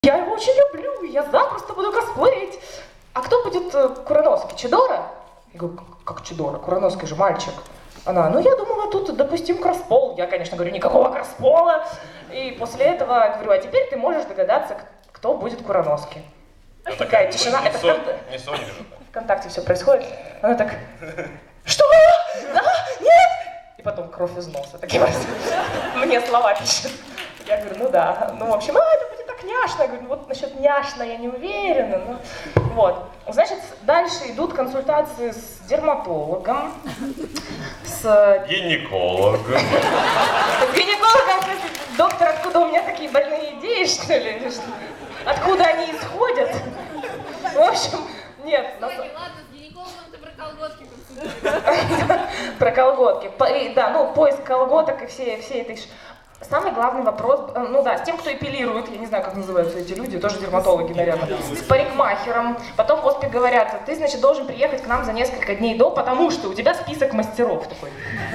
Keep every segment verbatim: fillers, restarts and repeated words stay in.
Я его очень люблю, я запросто буду косплеить. А кто будет э, Куроноски? Чидора? Я говорю, как Чидора? Куроноски же мальчик. Она, ну я думала, тут допустим кросспол. Я, конечно, говорю, никакого кроспола. И после этого говорю, а теперь ты можешь догадаться, кто будет Куроноски. Это такая как, тишина, не это Со... в не Соня же. ВКонтакте все происходит. Она так, что? Да? Нет? И потом кровь из носа. Такие мне слова пишет. Я говорю, ну да. Ну, в общем, а, это будет так няшно. Я говорю, ну вот насчет няшно я не уверена. Ну, вот. Значит, дальше идут консультации с дерматологом, с... Гинекологом. С гинекологом, доктор, откуда у меня такие больные идеи, что ли? Или что? Откуда они исходят? В общем, нет. Ладно, с гинекологом ты про колготки консультируешь. Про колготки. Да, ну, поиск колготок и все, все этой... Самый главный вопрос, ну да, с тем, кто эпилирует, я не знаю, как называются эти люди, тоже дерматологи, наверное, с парикмахером. Потом после говорят, ты, значит, должен приехать к нам за несколько дней до, потому что у тебя список мастеров такой.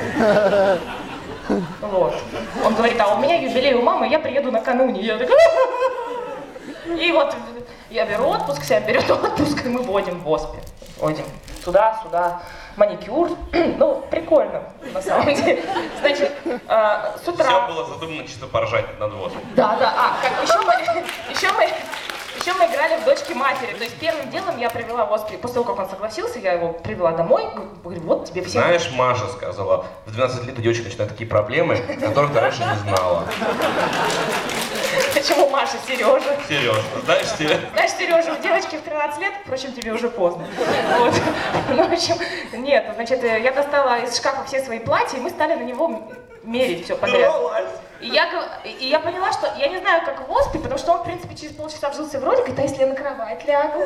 Вот. Он говорит, а у меня юбилей у мамы, я приеду накануне. Я такая... И вот я беру отпуск, себя берет отпуск, и мы водим в оспе. Водим туда-сюда. Маникюр. Ну, прикольно, на самом деле. Значит, э, с утра... Все было задумано чисто поржать над ВОСПом. Да, да, а, как еще мы, еще мы, еще мы играли в дочки матери. То есть первым делом я привела в оспе, после того, как он согласился, я его привела домой, говорю, вот тебе все... Знаешь, Маша сказала, в двенадцать лет у девочек начинают такие проблемы, которых ты раньше не знала. Почему Маша? Сережа. Сережа, знаешь, Сережа? Знаешь, Сережа, у девочки в тринадцать лет, впрочем, тебе уже поздно. Вот. Ну, в общем, нет, значит, я достала из шкафа все свои платья, и мы стали на него мерить все подряд. И я, и я поняла, что я не знаю, как в оспе, потому что он, в принципе, через полчаса вжился в ролик, говорит, а если я на кровать лягу?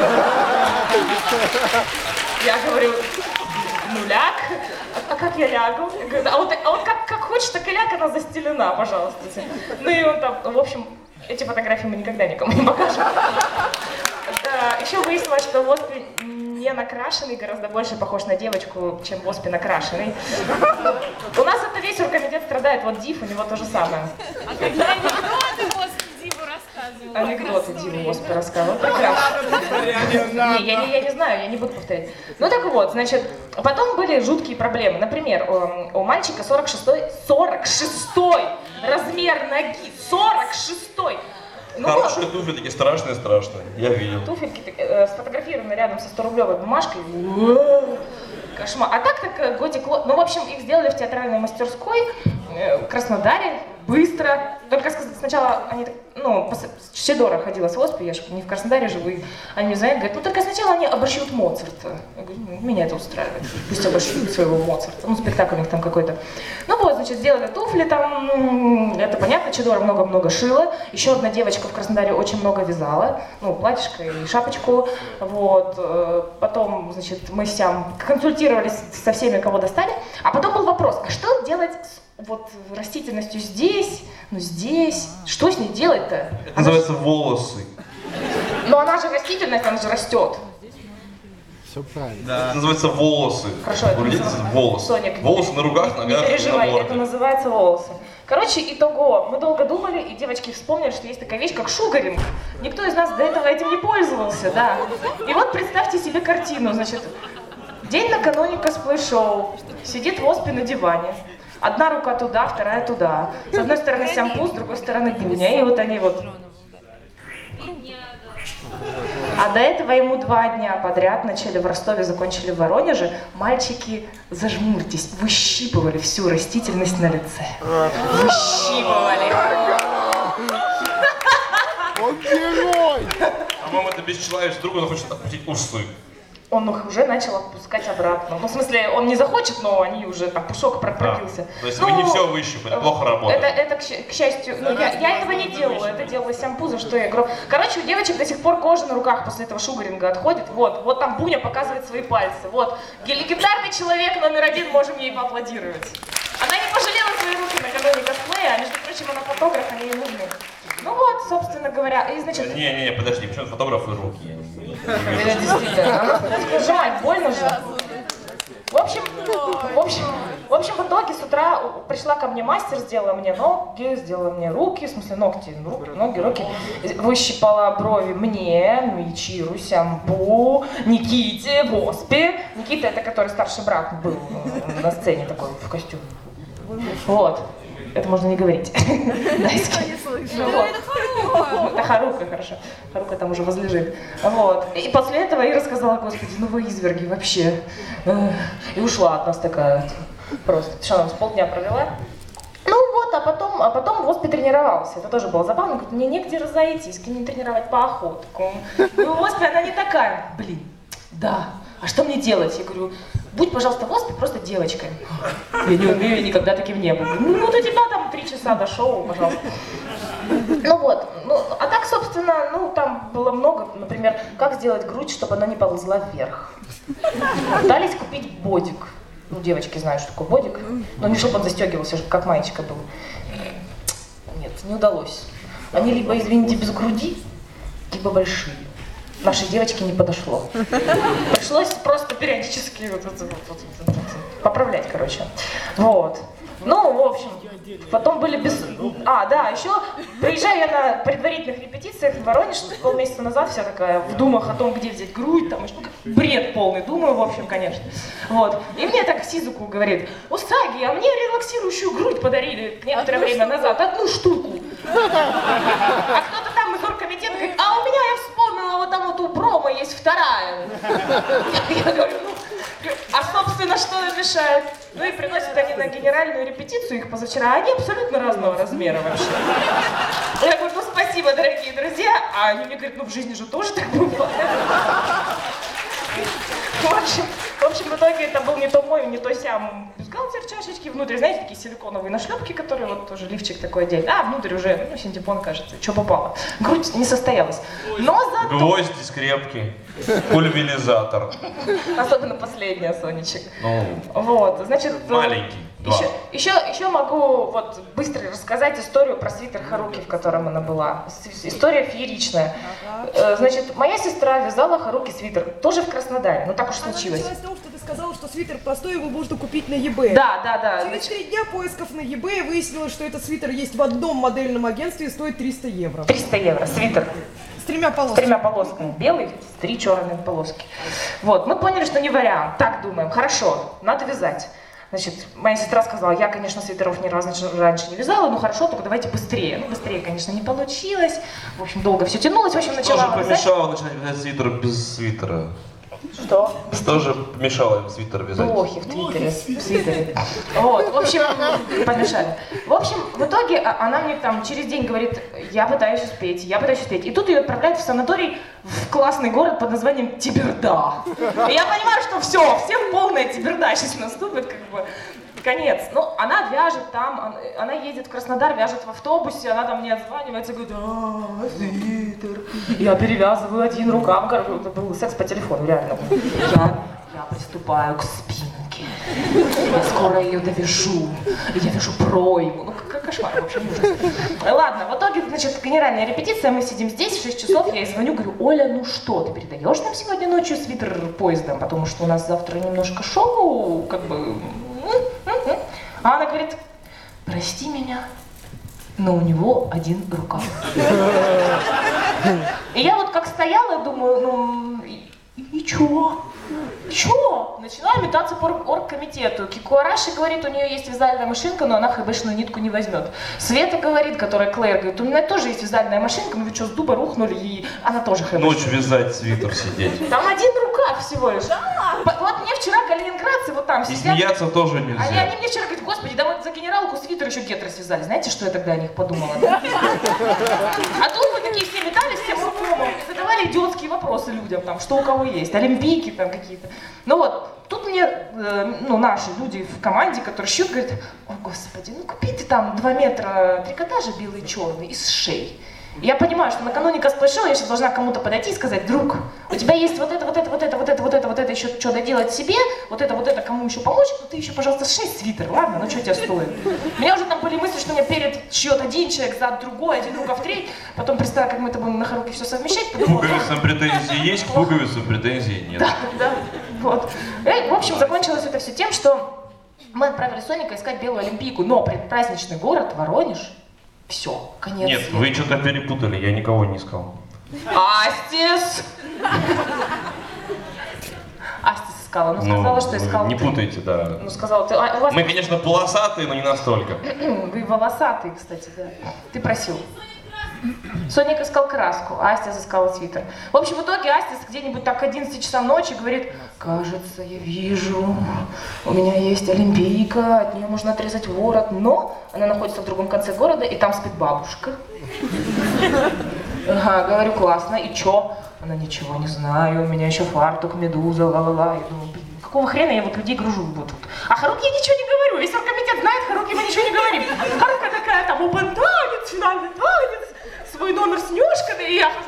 Я говорю, ну ляг, а, а как я лягу? Я говорю, а вот, а вот как, как хочешь, так и ляг, она застелена, пожалуйста. Ну и он там, в общем, эти фотографии мы никогда никому не покажем. Да, еще выяснилось, что в оспе не накрашенный гораздо больше похож на девочку, чем в оспе накрашенный. У нас это весь оргкомитет страдает, вот Див, у него то же самое. А какие анекдоты после Диву рассказывала? Анекдоты Диву в оспе рассказывал, прекрасно. Не, я, не, я не знаю, я не буду повторять. Ну так вот, значит, потом были жуткие проблемы. Например, у, у мальчика сорок шестой, сорок шестой размер ноги, сорок шестой. Ну, хорошие туфли такие страшные-страшные, я видел. Туфельки э, сфотографированы рядом со сто-рублевой бумажкой. Кошмар. А так так годик... Ну, в общем, их сделали в театральной мастерской э, в Краснодаре. Быстро. Только сначала они, ну, с Чидора ходила с оспой, я же не в Краснодаре живу, и они мне звонят, говорят, ну только сначала они обошьют Моцарта. Я говорю, меня это устраивает, пусть обошьют своего Моцарта. Ну, спектакль у них там какой-то. Ну вот, значит, сделали туфли там, это понятно, Чидора много-много шила. Еще одна девочка в Краснодаре очень много вязала, ну, платьишко и шапочку. Вот, потом, значит, мы с Сям консультировались со всеми, кого достали. А потом был вопрос, а что делать с вот растительностью здесь, ну здесь, что с ней делать-то? Это она называется же... волосы. Но она же растительность, она же растет. Все правильно. Да. Это называется волосы. Хорошо, это называется волосы. Соник, волосы на руках, ногах, не переживай, на это называется волосы. Короче, итого, мы долго думали, и девочки вспомнили, что есть такая вещь, как шугаринг. Никто из нас до этого этим не пользовался, да. И вот представьте себе картину, значит, день накануне косплей-шоу, сидит в оспе на диване. Одна рука туда, вторая туда. С одной стороны Сямпу, с другой стороны Дуня. И вот они вот. А до этого ему два дня подряд, начали в Ростове, закончили в Воронеже. Мальчики, зажмурьтесь, выщипывали всю растительность на лице. Выщипывали. Он герой! По-моему, это бесчеловечно. Вдруг он хочет отпустить усы. Он их уже начал отпускать обратно. Ну, в смысле, он не захочет, но они уже, там, пушок пробился. А, то есть ну, вы не все выщипали, плохо работает. Это, это к, к счастью, ну, я, я этого не делала, это делала Сямпу, за что я говорю. Короче, у девочек до сих пор кожа на руках после этого шугаринга отходит. Вот, вот там Буня показывает свои пальцы. Вот, легендарный человек номер один, можем ей поаплодировать. Она не пожалела свои руки накануне косплея, а между прочим, она фотограф, они ей нужны. Ну вот, собственно говоря, и значит... Не-не-не, подожди, почему фотографы руки? Это действительно, сжимать больно же. В общем, В общем, в общем, в итоге с утра пришла ко мне мастер, сделала мне ноги, сделала мне руки, в смысле ногти, руки, ноги, руки, выщипала брови мне, Мичи, Русямбу, Никите, Воспе. Никита — это который старший брат был на сцене такой в костюме. Вот. Это можно не говорить. Это Харука, хорошо. Харука там уже возлежит. Вот. И после этого Ира сказала: господи, ну вы изверги вообще. И ушла от нас такая. Просто. Что она с полдня провела? Ну вот, а потом, а потом в Оспе тренировался. Это тоже было забавно. Говорит, мне негде разойтись, с кем тренировать по охотку. Ну, в Оспе она не такая. Блин, да. А что мне делать? Я говорю, будь, пожалуйста, в Оспе просто девочкой. Я не умею, я никогда таким не был. Ну вот у тебя там три часа до шоу, пожалуйста. Ну вот, ну, а так, собственно, ну там было много, например, как сделать грудь, чтобы она не ползла вверх. Пытались купить бодик. Ну, девочки знают, что такое бодик, но не чтобы он застегивался, как маечка был. Нет, не удалось. Они либо, извините, без груди, либо большие. Нашей девочке не подошло. Пришлось просто периодически вот, вот, вот, вот, вот, поправлять, короче. Вот. Ну, в общем, потом были без... А, да, еще приезжаю я на предварительных репетициях в Воронеж полмесяца назад, вся такая в думах о том, где взять грудь, там, бред полный, думаю, в общем, конечно. Вот. И мне так Сизуку говорит: Усаги, а мне релаксирующую грудь подарили некоторое время назад, одну штуку. А кто-то там из оргкомитета говорит: а у меня, я вспомнила, вот там вот у промо есть вторая. Я говорю, ну, а собственно, что мешает? Ну и приносят они на генеральную репетицию их позавчера, они абсолютно разного размера вообще. Я говорю, ну спасибо, дорогие друзья, а они мне говорят, ну в жизни же тоже так бывает. В общем, в общем, в итоге это был не то мой, не то сям бюстгальтер, чашечки, внутрь, знаете, такие силиконовые нашлепки, которые вот тоже лифчик такой отдельно, а внутрь уже, ну, синтепон, кажется, что попало. Грудь не состоялась. Но зато... Гвозди, скрепки, пульверизатор. Особенно последняя, Сонечек. Ну, вот, значит... маленький. Еще, еще, еще могу вот быстро рассказать историю про свитер Харуки, в котором она была. С- история фееричная. Ага. Значит, моя сестра вязала Харуки свитер, тоже в Краснодаре, ну так уж случилось. Она началась с того, что ты сказала, что свитер простой, его можно купить на eBay. Да, да, да. Через Значит... три дня поисков на eBay выяснилось, что этот свитер есть в одном модельном агентстве и стоит триста евро. триста евро, свитер. С тремя полосками. С тремя полосками. Белый, три черные полоски. Вот, мы поняли, что не вариант. Так думаем, хорошо, надо вязать. Значит, моя сестра сказала, я, конечно, свитеров ни разу раньше не вязала, ну хорошо, только давайте быстрее. Ну, быстрее, конечно, не получилось. В общем, долго все тянулось. В общем, начала Что же вязать. помешало начать вязать свитер без свитера? Что? Что же помешало им свитер вязать? Блохи в Твиттере, в Твиттере. Вот, в общем, помешали. В общем, в итоге она мне там через день говорит, я пытаюсь успеть, я пытаюсь успеть. И тут ее отправляют в санаторий в классный город под названием Тиберда. И я понимаю, что все, всем полная Тиберда сейчас наступит, как бы. Конец. Ну, она вяжет там, она едет в Краснодар, вяжет в автобусе, она там мне отзванивается, говорит, а, свитер. Я перевязываю один рукав, короче, это был секс по телефону, реально. Я, я приступаю к спинке. Я скоро ее довяжу. Я вяжу пройму. Ну, как кошмар, в общем, ужас. Ладно, в итоге, значит, генеральная репетиция, мы сидим здесь, в шесть часов, я ей звоню, говорю, Оля, ну что, ты передаешь нам сегодня ночью свитер поездом, потому что у нас завтра немножко шоу, как бы... А она говорит, прости меня, но у него один рукав. И я вот как стояла, думаю, ну и, и чё? Чё? Начинаю метаться по оргкомитету. Кикуараши говорит, у нее есть вязальная машинка, но она хэбэшную нитку не возьмет. Света говорит, которая Клэр, говорит, у меня тоже есть вязальная машинка, но вы что, с дуба рухнули, и она тоже хэбэшная. Ночь вязать, свитер сидеть. Там один рукав всего лишь. Да. Вот мне вчера калининградцы вот там И сидят. смеяться тоже нельзя. А они мне вчера говорят, господи, да вот за генералку свитер еще гетры связали. Знаете, что я тогда о них подумала? Да? А тут мы такие все метались всем рукомом и задавали идиотские вопросы людям, там, что у кого есть, олимпийки там какие-то. Ну вот, тут мне, э, ну, наши люди в команде, которые шьют, говорят, о, господи, ну купи ты там два метра трикотажа белый и черный из шеи. Я понимаю, что накануне косплей-шоу я сейчас должна кому-то подойти и сказать: друг, у тебя есть вот это, вот это, вот это, вот это, вот это, вот это, еще что доделать себе, вот это, вот это, кому еще помочь, ну ты еще, пожалуйста, шей свитер, ладно, ну что тебе стоит? У меня уже там были мысли, что мне перед шьет один человек, зад другой, один рукав третий, потом представила, как мы это будем на Харуке все совмещать, К пуговицам претензии есть, к пуговицам претензий нет. Да, да, вот. И, в общем, закончилось это все тем, что мы отправили Соника искать белую олимпийку, но предпраздничный город Воронеж, все, конец. Нет, вы что-то перепутали, я никого не искал. Астис! Астис искала, ну сказала, Ну, что вы искала не ты. путайте, да. Ну сказала ты, а, у вас... Мы, конечно, полосатые, но не настолько. Вы волосатый, кстати, да. Ты просил. Соник искал краску, а Астис искала свитер. В общем, в итоге Астис где-нибудь так к одиннадцати часам ночи говорит: кажется, я вижу, у меня есть олимпийка, от нее можно отрезать ворот, но она находится в другом конце города, и там спит бабушка. Ага, говорю, классно, и чё? Она: ничего не знаю, у меня еще фартук, медуза, ла-ла-ла. Я думаю, блин, какого хрена я вот людей гружу вот тут? А Харуки я ничего не говорю, весь оргкомитет знает, Харуки мы ничего не говорим. Харука такая там: опен танец, финальный танец, свой номер с нёшками, и я хожу.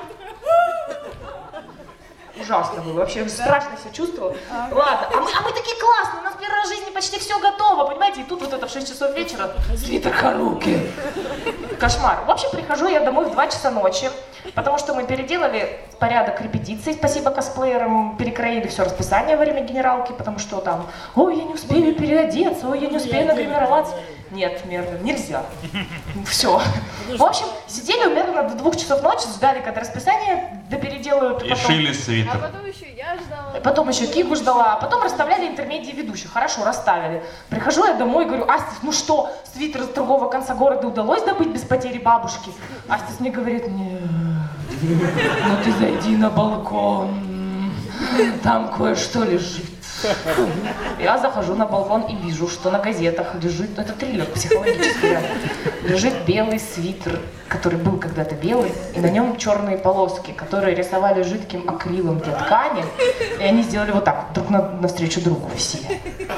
Ужасно было, вообще страшно себя чувствовала. Ладно, а мы, а мы такие классные, у нас первый раз в жизни почти все готово, понимаете? И тут вот это в шесть часов вечера свитер Харуки. Кошмар. В общем, прихожу я домой в два часа ночи, потому что мы переделали порядок репетиций, спасибо косплеерам, перекроили все расписание во время генералки, потому что там: ой, я не успею переодеться, ой, я не успею нагримироваться. Нет, Мерлин, нельзя. Все. В общем, сидели у Мерлина до двух часов ночи, ждали, когда расписание допеределают. И потом... шили А свитер. потом еще я ждала. Потом еще Кигу ждала, а потом расставляли интермедии ведущих. Хорошо, расставили. Прихожу я домой и говорю: Астис, ну что, свитер с другого конца города удалось добыть без потери бабушки? Астис мне говорит: нет, ну ты зайди на балкон, там кое-что лежит. Я захожу на балкон и вижу, что на газетах лежит, ну это триллер психологический, да, лежит белый свитер, который был когда-то белый, и на нем черные полоски, которые рисовали жидким акрилом для ткани, и они сделали вот так, друг на, навстречу другу все. И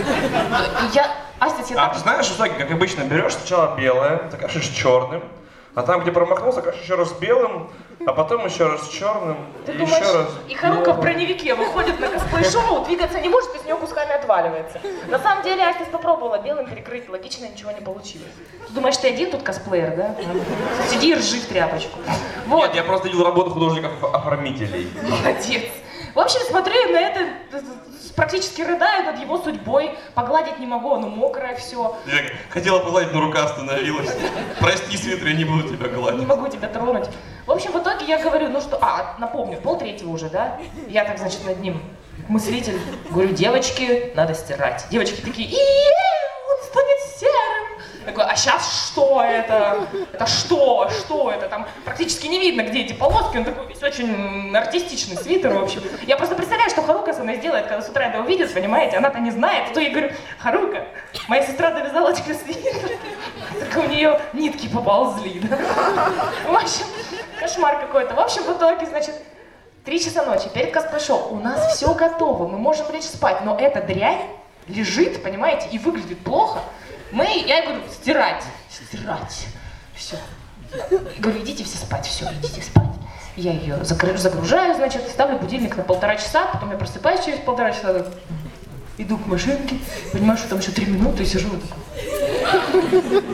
я, Астис, я А так... ты знаешь, что так, как обычно, берешь сначала белое, закажешь черным, а там, где промахнулся, закажешь еще раз белым, а потом еще раз черным, Ты и думаешь, еще раз и Харука в белым. броневике выходит на косплей-шоу, двигаться не может, и с нее кусками отваливается. На самом деле Астис попробовала белым перекрыть, логично ничего не получилось. Ты думаешь, ты один тут косплеер, да? Сиди и ржи в тряпочку. Вот. Нет, я просто видел работу художников-оформителей. Молодец. В общем, смотрю на это, практически рыдаю над его судьбой. Погладить не могу, оно мокрое все. Я хотела погладить, но рука остановилась. Прости, свитер, я не буду тебя Не гладить. могу тебя тронуть. В общем, в итоге я говорю: ну что, а, напомню, полтретьего уже, да? Я так, значит, над ним мыслитель. Говорю: девочки, надо стирать. Девочки такие: и он станет серым. Я говорю: а сейчас что это? Это что? Что это? Там практически не видно, где эти полоски. Он такой весь очень артистичный свитер, в общем. Я просто представляю, что Харука со мной сделает, когда с утра это увидит, понимаете? Она-то не знает. То я говорю: Харука, моя сестра довязала тебе свитер. Только у нее нитки поползли, да? В общем, кошмар какой-то. В общем, в итоге, значит, три часа ночи, перед косплей-шоу, у нас все готово, мы можем лечь спать, но эта дрянь лежит, понимаете, и выглядит плохо. Мы, я говорю: стирать, стирать, все. Говорю: идите все спать, все, идите спать. Я ее закры- загружаю, значит, ставлю будильник на полтора часа, потом я просыпаюсь через полтора часа, так, иду к машинке, понимаю, что там еще три минуты, и сижу вот такой.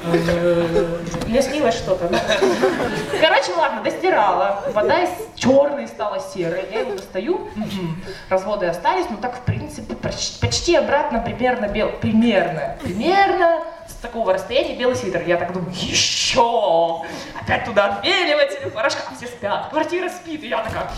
Мне снилось что-то, да? Короче, ладно, достирала. Вода из черной стала серой. Я его достаю. Разводы остались, но так, в принципе, почти, почти обратно примерно бел... Примерно. Примерно с такого расстояния белый свитер. Я так думаю: еще! Опять туда отбеливатель, порошка, все спят. Квартира спит, и я такая: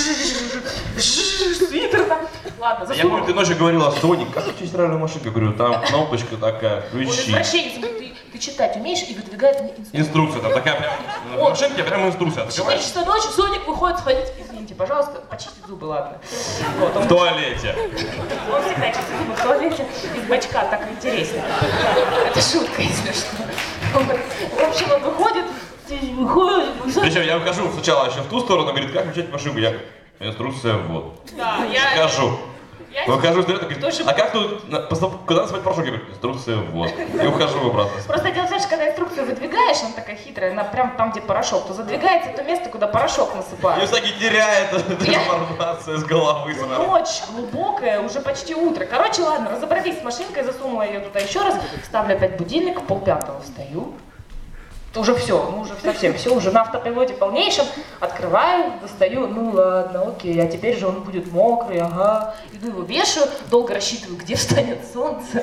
свитер там. Ладно, Я засунула. помню, ты ночью говорила: Соник, как у тебя стиральная машинка? Говорю: там кнопочка такая, Он включи. извращенец, ты, ты читать умеешь, и выдвигает мне инструкцию. Инструкция, там такая прям, в О. машинке прям инструкция. В четыре Открываешь часа ночи Соник выходит сходить, извините, пожалуйста, почистить зубы, ладно. Вот, в он, туалете. он всегда чистит зубы в туалете, из бачка так интереснее. Это шутка, если что. Он, в общем, он выходит, выходит, выходит. Причем я выхожу сначала еще в ту сторону, говорит: как включать машинку? Я: инструкция вот. Да, я, Скажу. Я Выхожу из туалета, говорит, тоже- а как тут, на- поступ- куда насыпать порошок? Я говорю, инструкция, вот. И ухожу обратно. Просто дело в том, что когда инструкцию выдвигаешь, она такая хитрая, она прям там, где порошок, то задвигается то место, куда порошок И насыпают. всякий теряет эта Я- информация с головы сразу. Ночь глубокая, уже почти утро. Короче, ладно, разобрались с машинкой, засунула ее туда еще раз, ставлю опять будильник, полпятого встаю. Уже все, ну уже совсем все, уже на автопилоте полнейшем. Открываю, достаю, ну ладно, окей, а теперь же он будет мокрый, ага. Иду его вешаю, долго рассчитываю, где встанет солнце.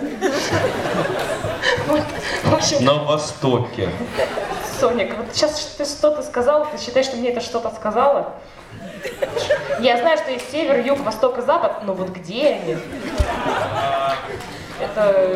Вот, в общем, На востоке. Соник, вот сейчас ты что-то сказала, ты считаешь, что мне это что-то сказала? Я знаю, что есть север, юг, восток и запад, но вот где они? Это...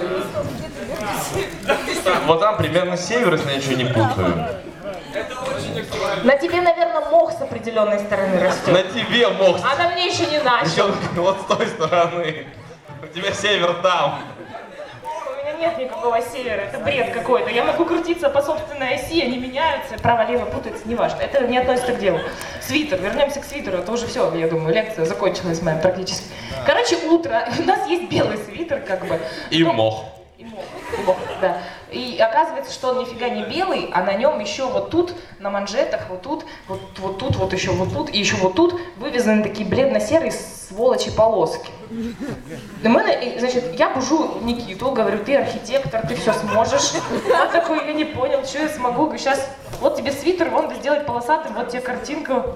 Вот там примерно север, если я ничего не путаю. На тебе, наверное, мох с определенной стороны На растет. тебе мог. А на мне еще не начал. Причем вот с той стороны. У тебя север там. У меня нет никакого севера, это бред какой-то. Я могу крутиться по собственной оси, они меняются, право-лево путаются, неважно. Это не относится к делу. Свитер, вернемся к свитеру, это уже все, я думаю, лекция закончилась моя практически. Короче, утро, у нас есть белый свитер, как бы. И Ну, мох. И мох, и мох, да. И оказывается, что он нифига не белый, а на нем еще вот тут, на манжетах, вот тут, вот, вот тут, вот еще вот тут, и еще вот тут вывязаны такие бледно-серые сволочи полоски. И мы, и, значит, я бужу Никиту, говорю, ты архитектор, ты все сможешь. Он такой, я не понял, что я смогу. Говорю, сейчас, вот тебе свитер, вон да сделать полосатым, вот тебе картинка.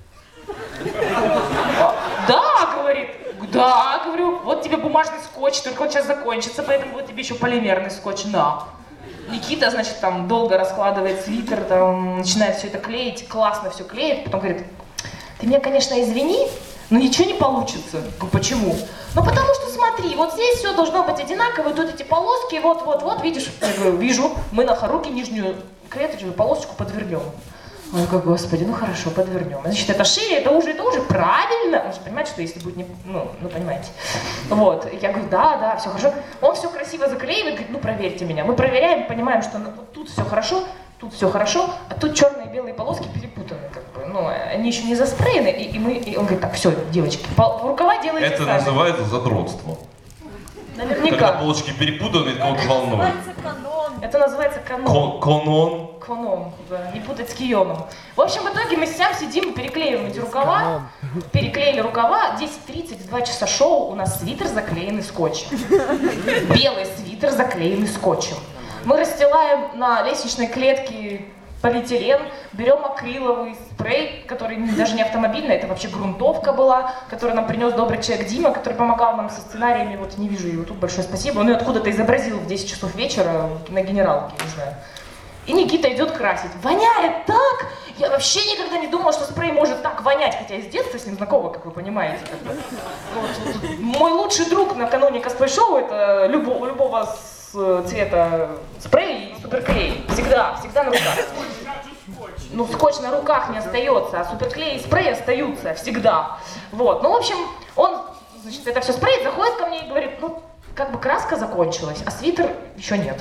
Да, говорит. Да, говорю, вот тебе бумажный скотч, только он сейчас закончится, поэтому вот тебе еще полимерный скотч, на. Никита, значит, там долго раскладывает свитер, там, начинает все это клеить, классно все клеит, потом говорит, ты меня, конечно, извини, но ничего не получится. Я говорю, почему? Ну, потому что смотри, вот здесь все должно быть одинаково, тут эти полоски, вот-вот-вот, видишь? Я говорю, вижу, мы на харуке нижнюю клеточную полосочку подвернем. Он как, господи, ну хорошо, подвернем. Значит, это шире, это уже, это уже правильно. Он же понимает, что если будет не... Ну, ну понимаете. Вот. Я говорю, да, да, все хорошо. Он все красиво заклеивает, говорит, ну проверьте меня. Мы проверяем, понимаем, что ну, тут все хорошо, тут все хорошо, а тут черные и белые полоски перепутаны, как бы. Ну, они еще не заспреены, и, и мы... И он говорит, так, все, девочки, пол, рукава делайте Это сами. называется задротство. Когда Наверняка. полочки перепутаны, это кого-то волнует. Это называется канон. Кон- Конон. Коном, да, не путать с кионом. В общем, в итоге мы сям сидим и переклеиваем эти рукава. Переклеили рукава, десять тридцать, два часа шоу, у нас свитер заклеенный скотчем. Белый свитер заклеенный скотчем. Мы расстилаем на лестничной клетке полиэтилен, берем акриловый спрей, который даже не автомобильный, это вообще грунтовка была, которую нам принес добрый человек Дима, который помогал нам со сценариями, вот не вижу его тут, большое спасибо. Он ее откуда-то изобразил в десять часов вечера на Генералке, не знаю. И Никита идет красить. Воняет так! Я вообще никогда не думала, что спрей может так вонять, хотя я с детства с ним знакома, как вы понимаете. Как бы. Вот, вот. Мой лучший друг накануне косплей-шоу это любого, любого с цвета спрей и суперклей. Всегда, всегда на руках. Ну, скотч на руках не остается, а суперклей и спрей остаются всегда. Вот, ну, в общем, он, значит, это все спреет, заходит ко мне и говорит, ну, как бы краска закончилась, а свитер еще нет.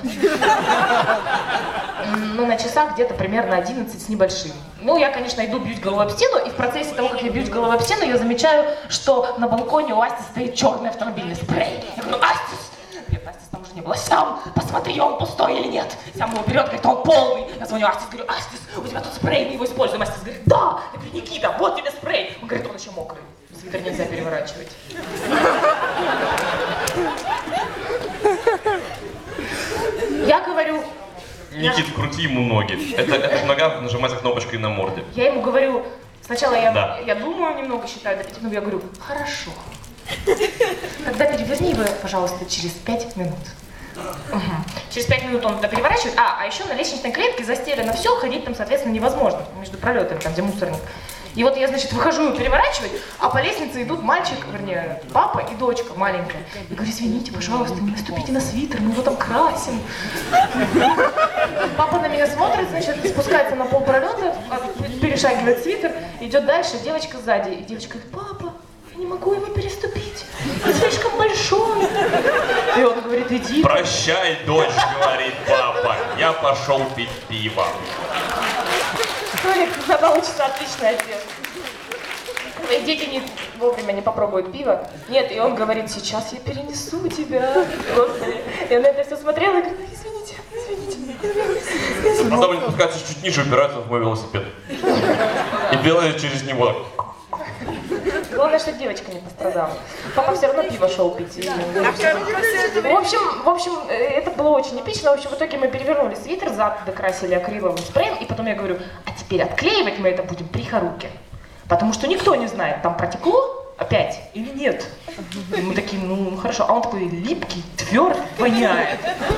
Ну, на часах где-то примерно одиннадцать с небольшим. Ну, я, конечно, иду, бьюсь головой об стену, и в процессе того, как я бьюсь головой об стену, я замечаю, что на балконе у Асти стоит черный автомобильный спрей. Я говорю, Астис! Нет, Астис там уже не было. Сям, посмотри, он пустой или нет. Сям его берет, говорит, он полный. Я звоню Астис, говорю, Астис, у тебя тут спрей, мы его используем. Астис говорит, да. Я говорю, Никита, вот тебе спрей. Он говорит, он еще мокрый. Свитер нельзя переворачивать. Я говорю... Никит, крути ему ноги. Это, это нога нажимается кнопочкой на морде. Я ему говорю, сначала я, Да. я думаю немного, считаю до пяти, но я говорю, хорошо. Тогда переверни его, пожалуйста, через пять минут. Угу. Через пять минут он туда переворачивает. А, а еще на лестничной клетке застелено все, ходить там, соответственно, невозможно. Между пролетами, там, где мусорник. И вот я, значит, выхожу его переворачивать, а по лестнице идут мальчик, вернее, папа и дочка маленькая. Я говорю, извините, пожалуйста, не наступите на свитер, мы его там красим. Папа на меня смотрит, значит, спускается на пол пролета, перешагивает свитер, идет дальше, девочка сзади. И девочка говорит, папа, я не могу его переступить, он слишком большой. И он говорит, иди. Прощай, дочь, говорит папа, я пошел пить пиво. Толик, за два часа отличный ответ. твои дети не, вовремя не попробуют пиво. Нет, и он говорит, сейчас я перенесу тебя. Господи. Я на это все смотрела и говорю, извините, извините. Потом они спускаются чуть ниже, упираются в мой велосипед. И делают через него. Главное, что девочка не пострадала. Папа все равно пиво шел пить. И... В общем, в общем, это было очень эпично. В общем, в итоге мы перевернули свитер, зад докрасили акриловым спреем, и потом я говорю, а теперь отклеивать мы это будем при Харуке. Потому что никто не знает, там протекло опять или нет. И мы такие, ну хорошо. А он такой липкий, твердый, воняет.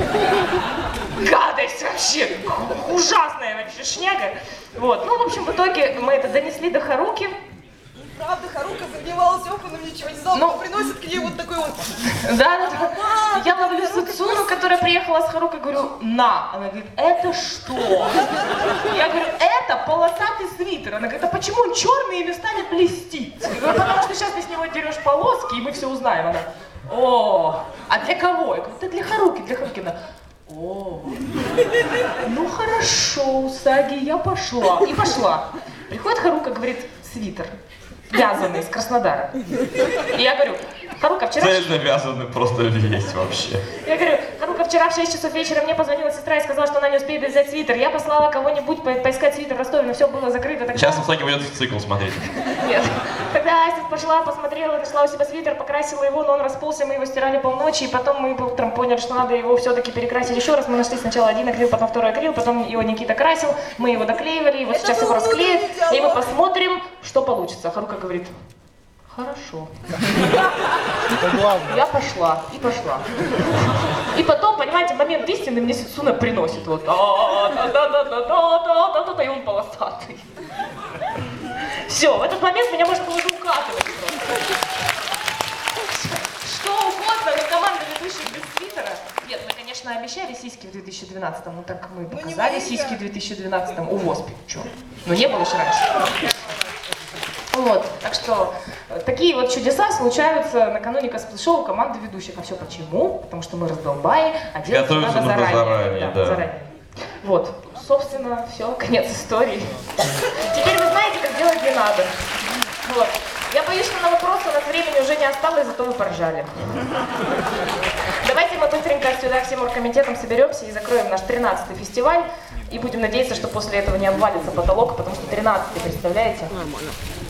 Гадость вообще, ужасная вообще шняга. Вот, ну в общем, в итоге мы это донесли до Харуки. Правда, Харука занималась опытом, ничего не знала, Ну, но приносит к ней вот такой вот... Да, да, да. Я ловлю Сацуну, которая приехала с Харукой, говорю, на. Она говорит, это что? Я говорю, это полосатый свитер. Она говорит, а почему он черный и местами блестит? Я говорю, потому что сейчас ты с него дерешь полоски, и мы все узнаем. Она, о, а для кого? Я говорю, это для Харуки, для Харуки. Она, о, ну хорошо, Усаги, я пошла. И пошла. Приходит Харука, говорит, свитер. Вязаный из Краснодара. И я говорю, Харука, вчера... Цельно вязаны просто есть вообще. Я говорю, Харука, вчера в шесть часов вечера мне позвонила сестра и сказала, что она не успеет взять свитер. Я послала кого-нибудь по поискать свитер в Ростове, но все было закрыто. Тогда... Сейчас Усаги пойдет в цикл смотреть. Нет. Тогда Ася пошла, посмотрела, нашла у себя свитер, покрасила его, но он расползся, мы его стирали полночи, и потом мы утром поняли, что надо его все-таки перекрасить еще раз. Мы нашли сначала один акрил, потом второй акрил, потом его Никита красил, мы его доклеивали, и вот сейчас его расклеят, и мы посмотрим, что получится. Харука говорит, хорошо. Это главное. Я пошла, и пошла. И потом, понимаете, момент истины мне Сицуна приносит. Вот. Да-да-да-да-да-да-да-да, и он полосатый. Все, в этот момент меня можно было уже укатывать просто. Что угодно, но команда ведущих без свитера. Нет, мы, конечно, обещали сиськи в две тысячи двенадцатом, но так мы показали сиськи в две тысячи двенадцатом у Воспи. Че? Ну не было же раньше. Вот, так что э, такие вот чудеса случаются накануне косплей-шоу команды ведущих. А все почему? Потому что мы раздолбаи, а делать Готовиться надо нужно заранее. заранее, да, да. заранее. Вот, собственно, все, конец истории. Теперь вы знаете, как делать не надо. Вот. Я боюсь, что на вопросы у нас времени уже не осталось, зато вы поржали. Давайте мы быстренько сюда всем оргкомитетом соберемся и закроем наш тринадцатый фестиваль. И будем надеяться, что после этого не обвалится потолок, потому что тринадцатый, представляете? Нормально.